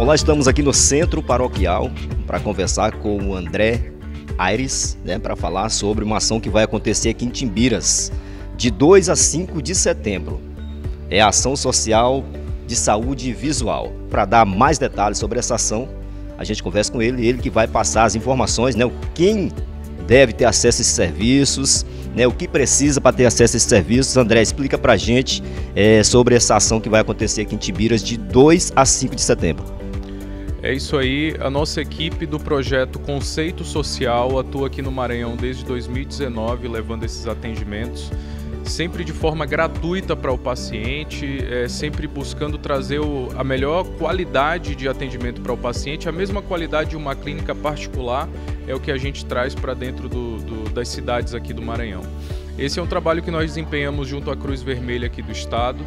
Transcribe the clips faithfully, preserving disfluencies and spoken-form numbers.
Olá, estamos aqui no Centro Paroquial para conversar com o André Aires, né, para falar sobre uma ação que vai acontecer aqui em Timbiras, de dois a cinco de setembro. É a Ação Social de Saúde Visual. Para dar mais detalhes sobre essa ação, a gente conversa com ele, ele que vai passar as informações, né, quem deve ter acesso a esses serviços, né, o que precisa para ter acesso a esses serviços. André, explica para a gente é, sobre essa ação que vai acontecer aqui em Timbiras de dois a cinco de setembro. É isso aí, a nossa equipe do projeto Conceito Social atua aqui no Maranhão desde dois mil e dezenove, levando esses atendimentos, sempre de forma gratuita para o paciente, é, sempre buscando trazer o, a melhor qualidade de atendimento para o paciente, a mesma qualidade de uma clínica particular é o que a gente traz para dentro do, do, das cidades aqui do Maranhão. Esse é um trabalho que nós desempenhamos junto à Cruz Vermelha aqui do estado.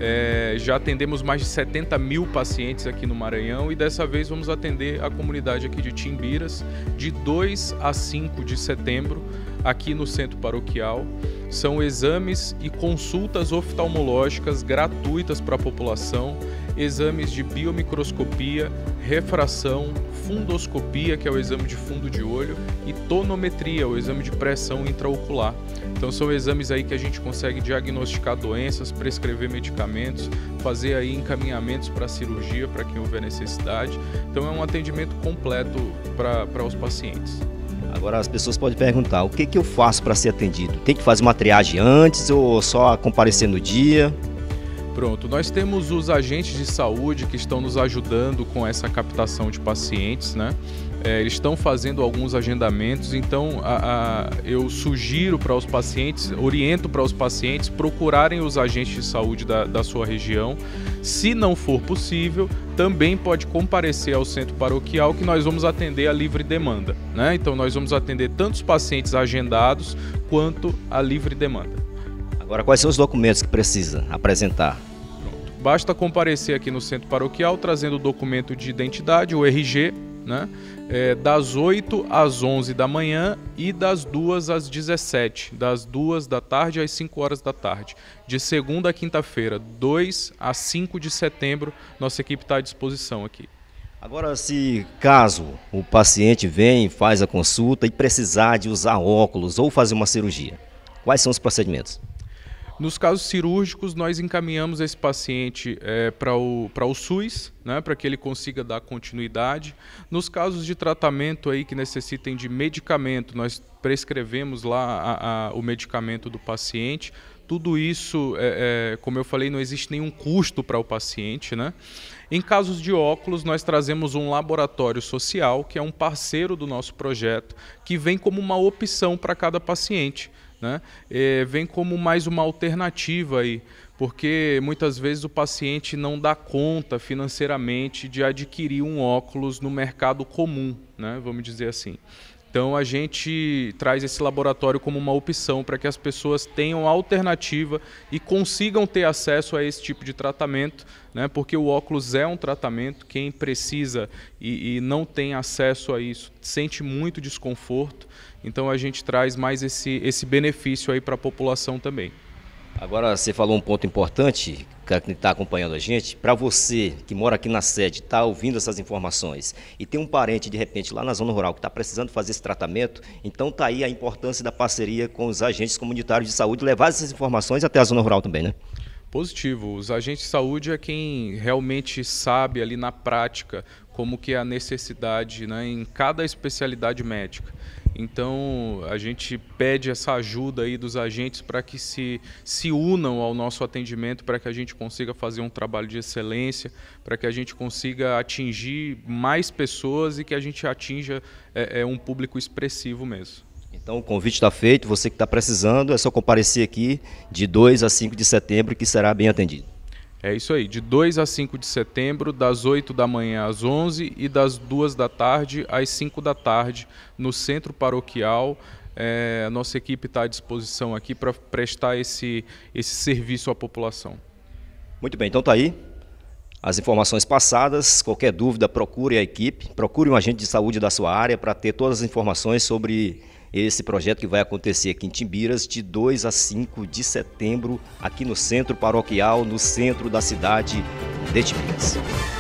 É, já atendemos mais de setenta mil pacientes aqui no Maranhão e dessa vez vamos atender a comunidade aqui de Timbiras de dois a cinco de setembro aqui no Centro Paroquial. São exames e consultas oftalmológicas gratuitas para a população, exames de biomicroscopia, refração, fundoscopia, que é o exame de fundo de olho, e tonometria, o exame de pressão intraocular. Então são exames aí que a gente consegue diagnosticar doenças, prescrever medicamentos, fazer aí encaminhamentos para cirurgia para quem houver necessidade. Então é um atendimento completo para os pacientes. Agora as pessoas podem perguntar, o que, que eu faço para ser atendido? Tem que fazer uma triagem antes ou só comparecer no dia? Pronto, nós temos os agentes de saúde que estão nos ajudando com essa captação de pacientes, né? É, eles estão fazendo alguns agendamentos, então a, a, eu sugiro para os pacientes, oriento para os pacientes procurarem os agentes de saúde da, da sua região. Se não for possível, também pode comparecer ao centro paroquial que nós vamos atender a livre demanda, né? Então nós vamos atender tanto os pacientes agendados quanto a livre demanda. Agora, quais são os documentos que precisa apresentar? Pronto. Basta comparecer aqui no centro paroquial trazendo o documento de identidade, o R G, né? É, das oito às onze da manhã e das duas às dezessete, das duas da tarde às cinco horas da tarde. De segunda a quinta-feira, dois a cinco de setembro, nossa equipe está à disposição aqui. Agora, se caso o paciente vem, faz a consulta e precisar de usar óculos ou fazer uma cirurgia, quais são os procedimentos? Nos casos cirúrgicos, nós encaminhamos esse paciente é, para o, para o SUS, né, para que ele consiga dar continuidade. Nos casos de tratamento aí que necessitem de medicamento, nós prescrevemos lá a, a, o medicamento do paciente. Tudo isso, é, é, como eu falei, não existe nenhum custo para o paciente, né? Em casos de óculos, nós trazemos um laboratório social, que é um parceiro do nosso projeto, que vem como uma opção para cada paciente, né? É, vem como mais uma alternativa aí, porque muitas vezes o paciente não dá conta financeiramente de adquirir um óculos no mercado comum, né? Vamos dizer assim. Então a gente traz esse laboratório como uma opção para que as pessoas tenham alternativa e consigam ter acesso a esse tipo de tratamento, né? Porque o óculos é um tratamento, quem precisa e, e não tem acesso a isso sente muito desconforto, então a gente traz mais esse, esse benefício aí para a população também. Agora você falou um ponto importante, que está acompanhando a gente, para você que mora aqui na sede, está ouvindo essas informações e tem um parente de repente lá na zona rural que está precisando fazer esse tratamento, então está aí a importância da parceria com os agentes comunitários de saúde, levar essas informações até a zona rural também, né? Positivo, os agentes de saúde é quem realmente sabe ali na prática como que é a necessidade, né, em cada especialidade médica. Então a gente pede essa ajuda aí dos agentes para que se, se unam ao nosso atendimento, para que a gente consiga fazer um trabalho de excelência, para que a gente consiga atingir mais pessoas e que a gente atinja é, é, um público expressivo mesmo. Então o convite está feito, você que está precisando é só comparecer aqui de dois a cinco de setembro que será bem atendido. É isso aí, de dois a cinco de setembro, das oito da manhã às onze e das duas da tarde às cinco da tarde, no Centro Paroquial. É, a nossa equipe está à disposição aqui para prestar esse, esse serviço à população. Muito bem, então está aí as informações passadas. Qualquer dúvida, procure a equipe, procure um agente de saúde da sua área para ter todas as informações sobre esse projeto que vai acontecer aqui em Timbiras de dois a cinco de setembro, aqui no Centro Paroquial, no centro da cidade de Timbiras.